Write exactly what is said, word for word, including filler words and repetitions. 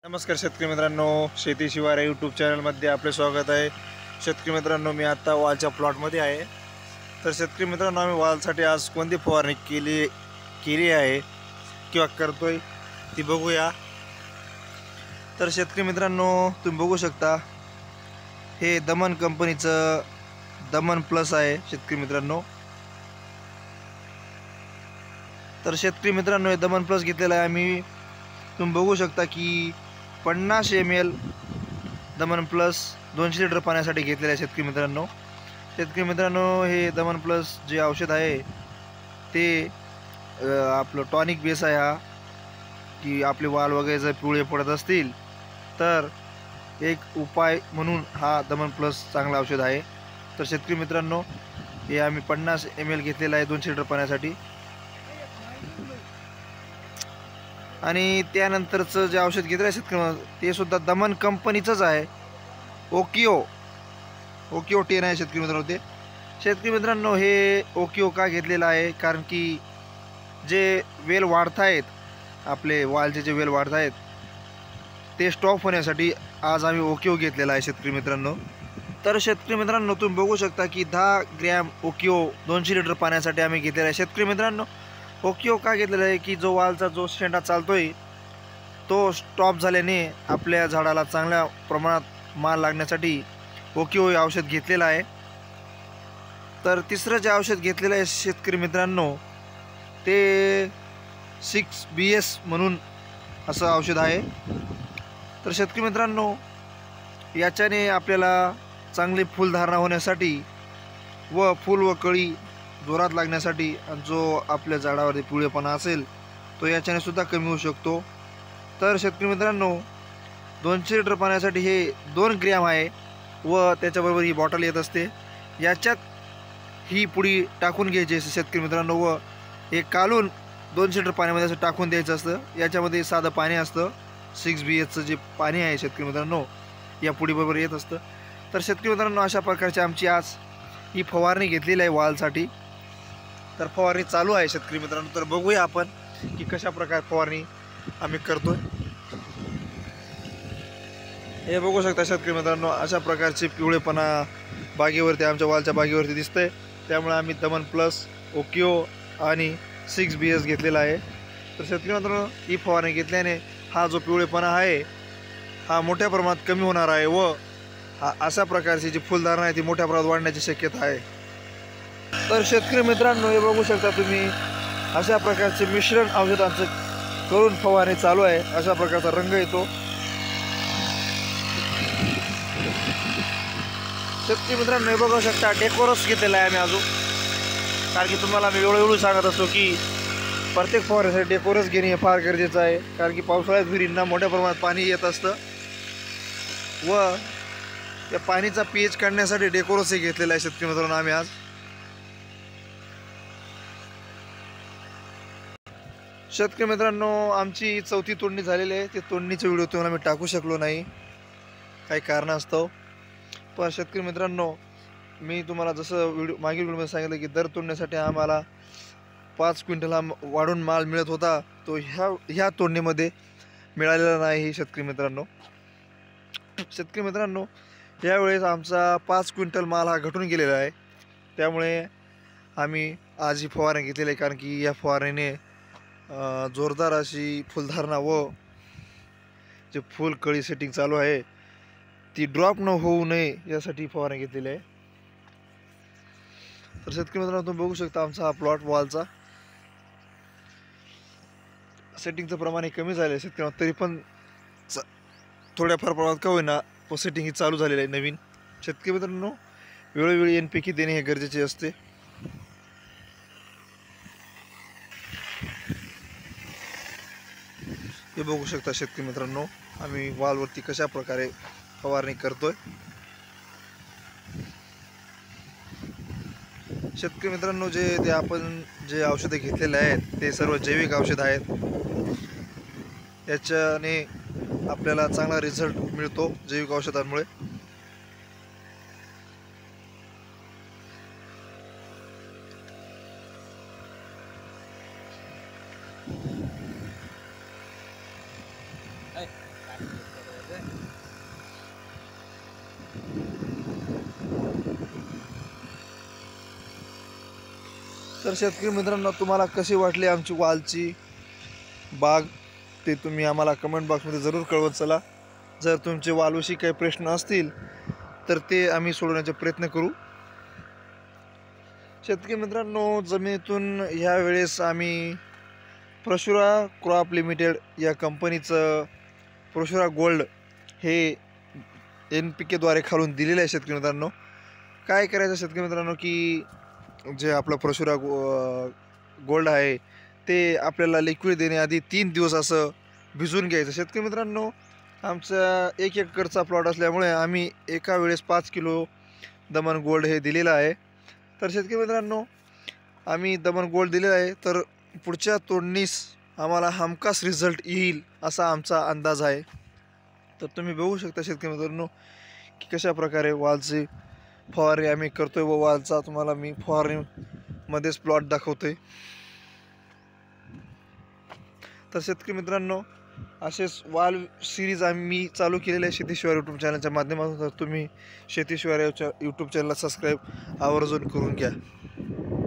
नमस्कार शेतकरी मित्रांनो, शेती शिवार यूट्यूब चॅनलमध्ये आपले स्वागत आहे। शेतकरी मित्रांनो, मी आता वालच्या प्लॉटमध्ये आहे। तर शेतकरी मित्रांनो, आम्ही वालसाठी आज कोणती फवारणी केली केली आहे किंवा करतोय ती बघूया। तर शेतकरी मित्रांनो, तुम्ही बघू शकता हे दमन कंपनीचं दमन प्लस आहे शेतकरी मित्रांनो। तर शेतकरी मित्रांनो, हे दमन प्लस घेतलेलं आहे आम्ही। तुम्ही बघू शकता की पन्नास एम एल दमन प्लस दोनशे लिटर पाण्यासाठी घेतलेले आहे शेतकरी मित्रांनो। शेतकरी मित्रांनो, हे दमन प्लस जे औषध आहे ते आपलं टॉनिक बेस आहे हा, की आपले वाल वगैरे जर पिवळे पडत असतील तर एक उपाय म्हणून हा दमन प्लस चांगला औषध आहे। तर शेतकरी मित्रांनो, हे आम्ही पन्नास एम एल घेतलेलं आहे दोनशे लिटर पाण्यासाठी। आणि त्यानंतरचं जे औषध घेतलं आहे शेतकरी ते सुद्धा दमन कंपनीचंच आहे, ओकिओ ओकिओ टेन आहे शेतकरी मित्रांनो। ते शेतकरी मित्रांनो, हे ओकिओ का घेतलेलं आहे कारण की जे वेल वाढत आहेत, आपले वालचे जे वेल वाढत आहेत ते स्टॉप होण्यासाठी आज आम्ही ओकिओ घेतलेला आहे शेतकरी मित्रांनो। तर शेतकरी मित्रांनो, तुम्ही बघू शकता की दहा ग्रॅम ओकिओ दोनशे लिटर पाण्यासाठी आम्ही घेतलेला आहे शेतकरी मित्रांनो। ओकिओ का घेतलेला आहे की जो वालचा जो शेंडा चालतोय तो स्टॉप झाल्याने आपल्या झाडाला चांगल्या प्रमाणात माल लागण्यासाठी ओकिओ हे औषध घेतलेलं आहे। तर तिसरं जे औषध घेतलेलं आहे शेतकरी मित्रांनो, ते सिक्स बी एस म्हणून असं औषध आहे। तर शेतकरी मित्रांनो, याच्याने आपल्याला चांगली फुलधारणा होण्यासाठी व फूल व कळी जोरात लागण्यासाठी जो आपल्या झाडावरती पिवळेपणा असेल तो याच्याने सुद्धा कमी होऊ शकतो। तर शेतकरी मित्रांनो, दोनशे लिटर पाण्यासाठी हे दोन ग्रॅम आहे व त्याच्याबरोबर ही बॉटल येत असते। याच्यात ही पुडी टाकून घ्यायची शेतकरी मित्रांनो व हे कालून दोनशे लिटर पाण्यामध्ये असं टाकून द्यायचं असतं। याच्यामध्ये साधं पाणी असतं, सिक्स बी एसचं जे पाणी आहे शेतकरी मित्रांनो या पुडीबरोबर येत असतं। तर शेतकरी मित्रांनो, अशा प्रकारची आमची आज ही फवारणी घेतलेली आहे वालसाठी। तर फवारणी चालू आहे शेतकरी मित्रांनो। तर बघूया आपण की कशा प्रकारे फवारणी आम्ही करतोय। हे बघू शकता शेतकरी मित्रांनो, अशा प्रकारचे पिवळेपणा बागेवरती आमच्या वालच्या बागेवरती दिसतंय। त्यामुळे आम्ही दमन प्लस, ओकिओ आणि सिक्स बी एस घेतलेला आहे। तर शेतकरी मित्रांनो, ही फवारणी घेतल्याने हा जो पिवळेपणा आहे हा मोठ्या प्रमाणात कमी होणार आहे व हा अशा प्रकारची जी फुलधारणा आहे ती मोठ्या प्रमाणात वाढण्याची शक्यता आहे। तर शेतकरी मित्रांनो, हे बघू शकता तुम्ही, अशा प्रकारचे मिश्रण औषधांचं करून फवारणी चालू आहे। अशा प्रकारचा रंग येतो। शेतकरी मित्रांनो, हे बघू शकता डेकोरस घेतलेला आहे आम्ही अजून, कारण की तुम्हाला मी वेळोवेळी सांगत असतो की प्रत्येक फवारणीसाठी डेकोरस घेणे हे फार गरजेचं आहे। कारण की पावसाळ्यात विहिरींना मोठ्या प्रमाणात पाणी येत असतं व त्या पाणीचा पीएच काढण्यासाठी डेकोरस हे घेतलेला आहे शेतकरी मित्रांनो आम्ही आज। शेतकरी मित्रांनो, आमची चौथी तोडणी झालेली आहे। ते तोडणीचे व्हिडिओ तुम्हाला मी टाकू शकलो नाही काही कारणास्तव। पण शेतकरी मित्रांनो, मी तुम्हाला जसं व्हिडिओ मागील व्हिडिओमध्ये सांगितलं की दर तोडण्यासाठी आम्हाला पाच क्विंटल हा वाढून माल मिळत होता, तो ह्या ह्या तोडणीमध्ये मिळालेला नाही शेतकरी मित्रांनो। शेतकरी मित्रांनो, यावेळेस आमचा पाच क्विंटल माल हा घटून गेलेला आहे। त्यामुळे आम्ही आज ही फवारणी घेतलेली आहे, कारण की या फवारणीने जोरदार अशी फुलधारणा व जे फुल कळी सेटिंग चालू आहे ती ड्रॉप न होऊ नये यासाठी फवारणी घेतलेली आहे। तर शेतकरी मित्रांनो, तुम्ही बघू शकता आमचा हा प्लॉट वालचा सेटिंगचं प्रमाण कमी झालं आहे शेतकरी, तरी पण थोड्याफार प्रमाणात का होईना सेटिंग ही चालू झालेली आहे नवीन। शेतकरी मित्रांनो, वेळोवेळी एन पी के देणे हे गरजेचे असते। हे बघू शकता शेतकरी मित्रांनो, आम्ही वालवरती कशा प्रकारे फवारणी करतोय। शेतकरी मित्रांनो, जे ते आपण जे औषधे घेतलेले आहेत ते सर्व जैविक औषध आहेत। याच्याने आपल्याला चांगला रिझल्ट मिळतो जैविक औषधांमुळे। तर शेतकरी मित्रांनो, तुम्हाला कशी वाटली आमची वालची बाग ते तुम्ही आम्हाला कमेंट बॉक्समध्ये जरूर कळवत चला. जर तुमचे वालविषयी काही प्रश्न असतील तर ते आम्ही सोडवण्याचा प्रयत्न करू. शेतकरी मित्रांनो, जमिनीतून ह्या वेळेस आम्ही प्रशुरा क्रॉप लिमिटेड या कंपनीचं प्रशुरा गोल्ड हे एन पी केद्वारे खालून दिलेलं आहे. शेतकरी मित्रांनो, काय करायचं शेतकरी मित्रांनो, की जे आपलं प्रशुरा गो गोल्ड आहे ते आपल्याला लिक्विड देण्याआधी तीन दिवस असं भिजवून घ्यायचं. शेतकरी मित्रांनो, आमचा एक एकरचा प्लॉट असल्यामुळे आम्ही एका वेळेस पाच किलो दमन गोल्ड हे दिलेलं आहे. तर शेतकरी मित्रांनो, आम्ही दमन गोल्ड दिलेलं आहे, तर पुढच्या तोडणीस आम्हाला हमखास रिझल्ट येईल असा आमचा अंदाज आहे. तर तुम्ही बघू शकता शेतकरी मित्रांनो की कशा प्रकारे वालची फवारणी आम्ही करतोय व वालचा तुम्हाला मी फवारणीमध्येच प्लॉट दाखवतोय. तर शेतकरी मित्रांनो, असेच वाल सिरीज आम्ही चालू केलेले आहे शेतीशिवाय यूट्यूब चॅनलच्या माध्यमातून. तर तुम्ही शेतीशिवाय यूट्यूब चॅनलला सबस्क्राईब आवर्जून करून घ्या.